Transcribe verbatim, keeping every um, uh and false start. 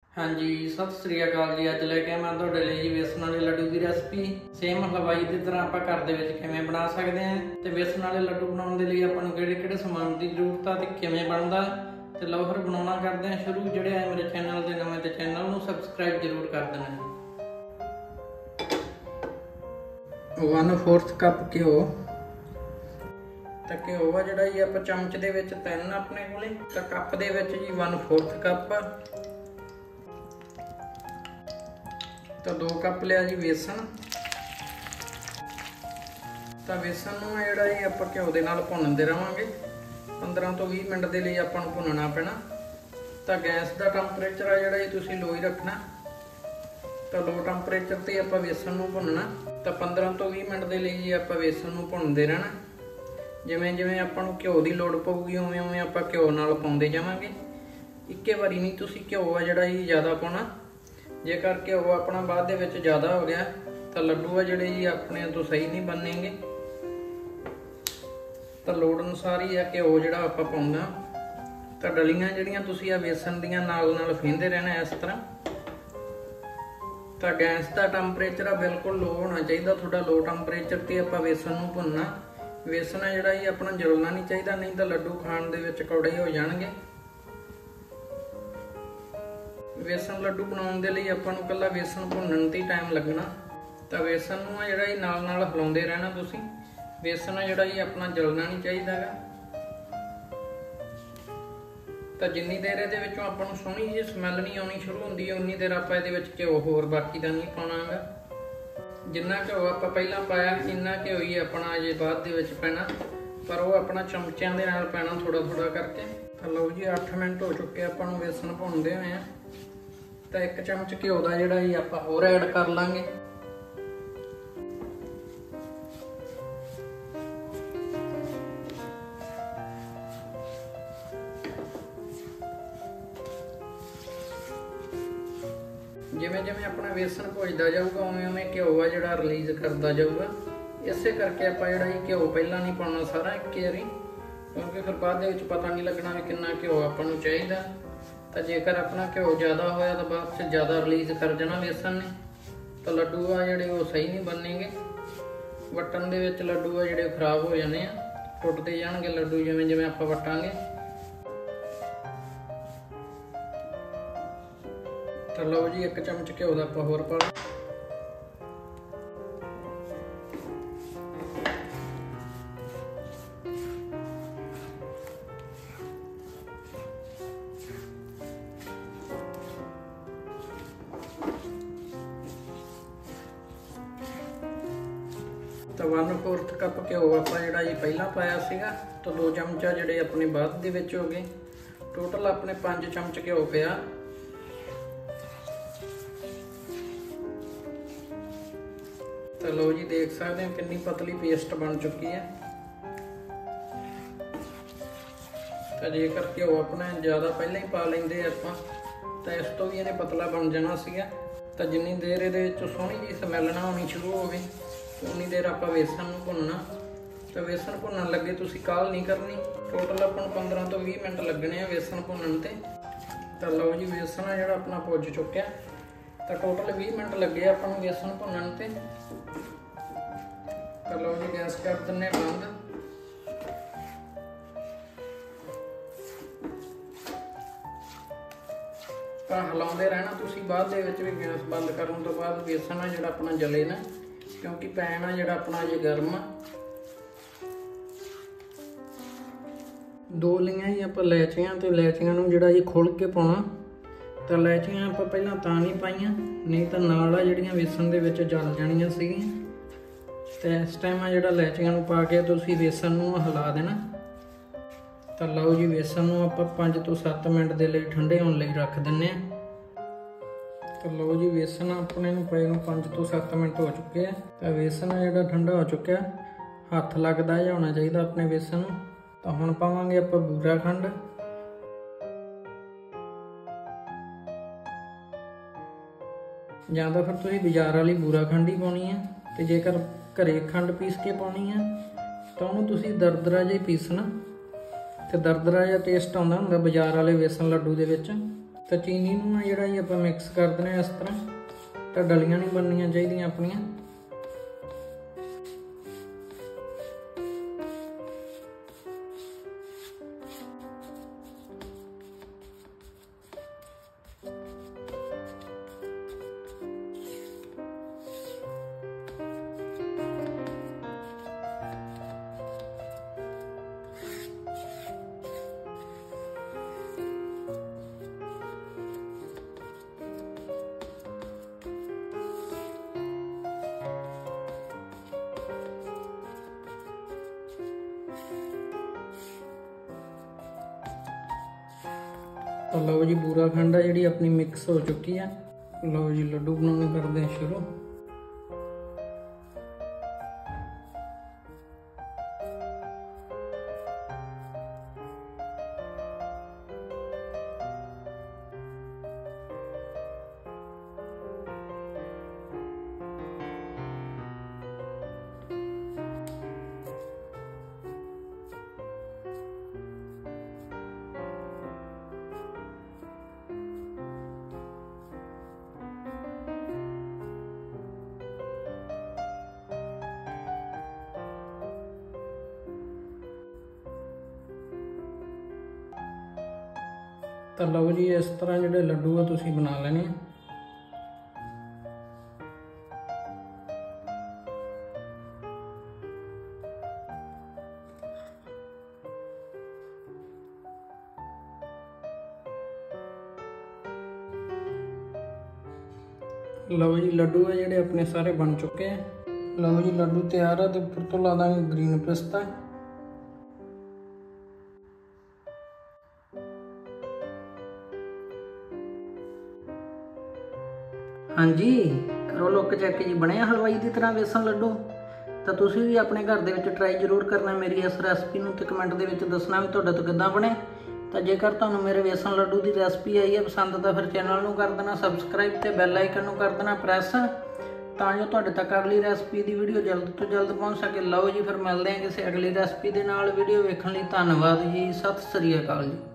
हाँ जी सत श्री अकाल जी। अज लेके मैं तुहाडे लई जी बेसन वाले लड्डू की रेसिपी सेम हलवाई की तरह आप घर दे विच किवें बना सकते हैं ते बेसन वाले लड्डू बनाउण दे लई आपां नूं किहड़े-किहड़े समान की जरूरत है ते किवें बनदा ते लो फिर बनाउणा करदे हैं शुरू। जिहड़े आए मेरे चैनल ते नवें ते चैनल नूं सबसक्राइब जरूर कर देना। वन फोर्थ कप घिओ ते घिओ आ जिहड़ा जी आपां चमच दे विच तीन अपने कोले ते कप दे विच जी वन फोर्थ कप तो दो कप लिया जी बेसन। तो बेसन नूं जिहड़ा जी आपां घिओ दे नाल भुन्नदे रहांगे पंद्रह तो बीस मिनट दे लई आपां नूं भुन्नना पैना। तो गैस दा टैंपरेचर आ जिहड़ा जी तुसीं लो ही रखना। तो लो टैंपरेचर ते आपां बेसन नूं भुन्नना। तो पंद्रह तो बीस मिनट दे लई जी आपां बेसन नूं भुन्नदे रहना। जिवें जिवें आपां नूं घिओ दी लोड़ पऊगी उवें उवें आपां घिओ नाल पाउंदे जावांगे। इक्के वारी नहीं तुसीं घिओ आ जिहड़ा जी ज़्यादा पाउणा। जेकर घिओ अपना बाद दे विच ज़्यादा हो गया तो लड्डू आ जिहड़े जी अपने तो सही नहीं बनेंगे। तो लोड़ अनुसार ही आ घिओ जिहड़ा आपां पाउंदा। तो डलियां जिहड़ियां तुसीं आ बेसन दीयां नाल नाल फेंदे रहना इस तरह। तो गैस का टैंपरेचर आ बिल्कुल लो होना चाहिए। थोड़ा लो टैंपरेचर ते आपां बेसन नूं भुन्नना। बेसन आ जिहड़ा जी अपना जलना नहीं चाहिए, नहीं तो लड्डू खाण दे विच कौड़े हो जाणगे। बेसन लड्डू बनाउण दे लई आपां नूं कल्ला बेसन भुन्नण ते टाइम लगना। तो बेसन नूं जिहड़ा जी नाल नाल हिलाउंदे रहना तुसीं। बेसन आ जिहड़ा जी अपना जलना नहीं चाहिदा गा। तो जिन्नी देर इहदे विचों आपां नूं सोहणी जी स्मैल नहीं आउणी शुरू हुंदी है उन्नी देर आपां इहदे विच घिओ होर बाकी दा नहीं पाउणा गा। जिन्ना घिओ आपां पहिलां पाया इन्ना घिओ ही अपना अजे बाद दे विच पैना, पर वो अपना चमचिਆਂ ਦੇ ਨਾਲ पैना थोड़ा थोड़ा करके। तो लो जी अठ मिनट हो चुके आपां नूं बेसन भुन्नदे होए आ। तो एक चमच घिओ का जिहड़ा जी आपां होर ऐड कर लांगे। जिवें जिवें अपना बेसन भुजदा जाऊगा उवें उवें घिओ आ जिहड़ा रिलीज़ करदा जाऊगा। इसे करके आपां जिहड़ा जी घिओ पहिलां नहीं पाउणा सारा एक वारी, क्योंकि फिर बाद दे विच पता नहीं लगना भी किन्ना घिओ आपां नूं चाहीदा। तो जेकर अपना घिओ ज़्यादा होया तो बाद च ज़्यादा रिलीज़ कर जाना बेसन ने, तो लड्डू आ जिहड़े वो सही नहीं बनेंगे। वट्टन दे विच लड्डू आ जिहड़े खराब हो जाने आ, टुटदे जाणगे लड्डू जिवें जिवें आपां वट्टांगे। तो लो जी एक चमच घिओ दा आपां होर पा लओ। तो वन फोर्थ कप घिओ आपां जिहड़ा जी पहिलां पाया सीगा। तो दो चमचा जिहड़े अपने बाद दे विच हो गए। टोटल अपने पांच चमच घिओ पिया। तो लो जी देख सकते हैं कितनी पतली पेस्ट बन चुकी है। तो जेकर घिओ अपना ज़्यादा पहले ही पा लेंदे आपां तो इस तो भी इहने पतला बन जाना सीगा। तो जिन्नी देर इहदे विच सोहणी जी स्मैल ना आउणी शुरू होवे उन्नी देर आपां बेसन नूं भुन्नना। तो बेसन भुन्नण लगे तुसीं काहल नहीं करनी। टोटल आपां नूं पंद्रह तो बीस मिनट लगने आ बेसन भुन्नण ते। तो लो जी बेसन आ जिहड़ा अपना भुज चुक्या। तो टोटल बीस मिनट लगे आपां नूं बेसन भुन्नण ते। तो लो जी गैस कर दिन्ने बंद। तो हिलाउंदे रहना तुसीं। बाद दे विच भी गैस बंद करन तो बाद बेसन आ जिहड़ा अपना जले ना, क्योंकि पैन आ जिहड़ा अपना अजे गर्म आ। दो लियां ही आपां इलायचियां ते इलायचियां नूं जिहड़ा जी खुल के पाउणा। तो इलायचियां आपां पहिलां तां नहीं पाईआं, नहीं तो नाल आ जिहड़ियां बेसन दे विच जल जाणीआं सीगीआं। तो इस टाइम आ जिहड़ा इलायचियां नूं पा के तुसीं बेसन नूं हिला देना। तो लो जी बेसन नूं आपां पांच तो सत्त मिनट दे लई ठंडे होण लई रख दिन्ने आ। तो लो जी बेसन अपने नूं पए नूं पांच तो सत्त मिनट हो चुके हैं। तो बेसन जिहड़ा ठंडा हो चुका, हत्थ लगदा जिहा होना चाहिए अपने बेसन नूं। तो हुण पावांगे आपां बूरा खंड। जां तां फिर तुसीं बाज़ार वाली बूरा खंड ही पाउणी है। तो जेकर घरे खंड पीस के पाउणी है तो उहनूं तुसीं दरदरा जिहा पीसना। तो दरदरा जिहा टेस्ट आउंदा हुंदा बाज़ार वाले बेसन लड्डू दे विच। तो चीनी नूं जिहड़ा जी आपां मिक्स कर देना इस तरह, तो डलियां नहीं बननियां चाहिदियां अपनियां। तो लो जी बूरा खंड है जी अपनी मिक्स हो चुकी है। लो जी लड्डू बनाने करते हैं शुरू। तो लो जी इस तरह जोड़े लड्डू है तुसी बना लेने। लो जी लड्डू है जोड़े अपने सारे बन चुके हैं। लो जी लड्डू तैयार है। तो फिर तो ला देंगे ग्रीन पिस्ता। हाँ जी करो लुक चेक जी, बने हलवाई की तरह बेसन लड्डू। तो तुसी भी अपने घर दे विच ट्राई जरूर करना मेरी इस रेसिपी नूं ते कमेंट दे विच दसना भी तुहाडे तो किद्दां बने। तो जेकर तुहानूं मेरे बेसन लड्डू की रेसिपी आई है पसंद तो फिर चैनल नूं कर देना सबसक्राइब ते बैल आइकन नूं कर देना प्रैस, तां जो तुहाडे तक अगली रेसिपी की वीडियो जल्द तो जल्द पहुँच सके। लो जी फिर मिलते हैं किसी अगली रेसिपी के नाल। वीडियो वेखण लई धन्नवाद जी। सत श्री अकाल जी।